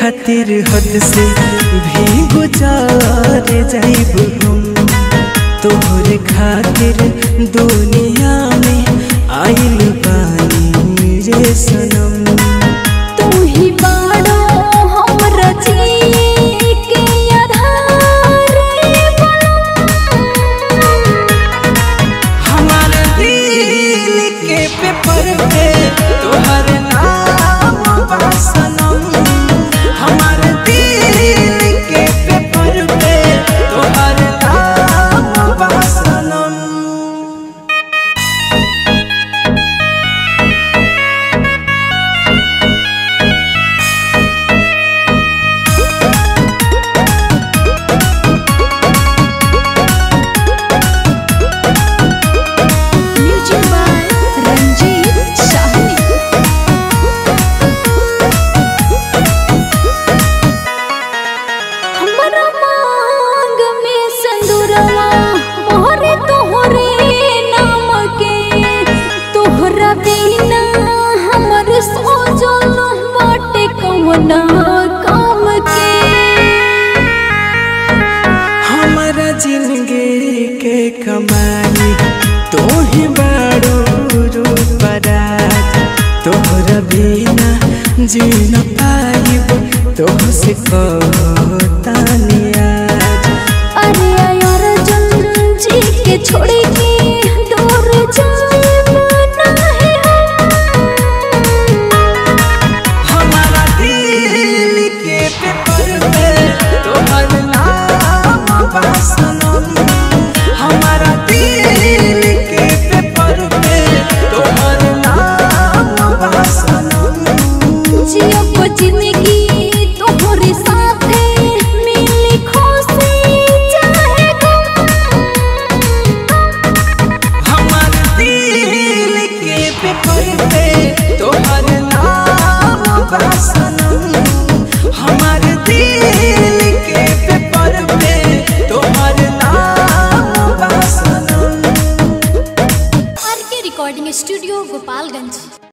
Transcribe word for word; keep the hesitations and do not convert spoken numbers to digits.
खातिर हद से भी गुजार जाइब हम। तोहरे खातिर दुनिया में आइल बानी रे सनम। तू ही बाड़ो हमरा जिए के आधार हमार दिल के पेपर पे तोहर नाम बा सनम। हमार दिल के पेपर पे तोहर नाम बा सनम। काम के हमारा जिंदगी के कमाई तो ही बड़ो रूपराज। तोहरा बिना जी न पाइब तोहसे कहतानी आज। अरे यार अर्जुन जी के छोड़ के दूर जाइब नाही हमारा दिल के पेपर पे तोहर नाम बा सनम। हमारा दिल के पेपर पे तोहर नाम बा सनम। जियो जिंदगी तोहरे साथे मिली खुशी चाहे गम। हमार दिल के पेपर पे तोहर नाम बा सनम। हमार दिल के पेपर पे तोहर नाम बा सनम। आर के रिकॉर्डिंग स्टूडियो गोपालगंज।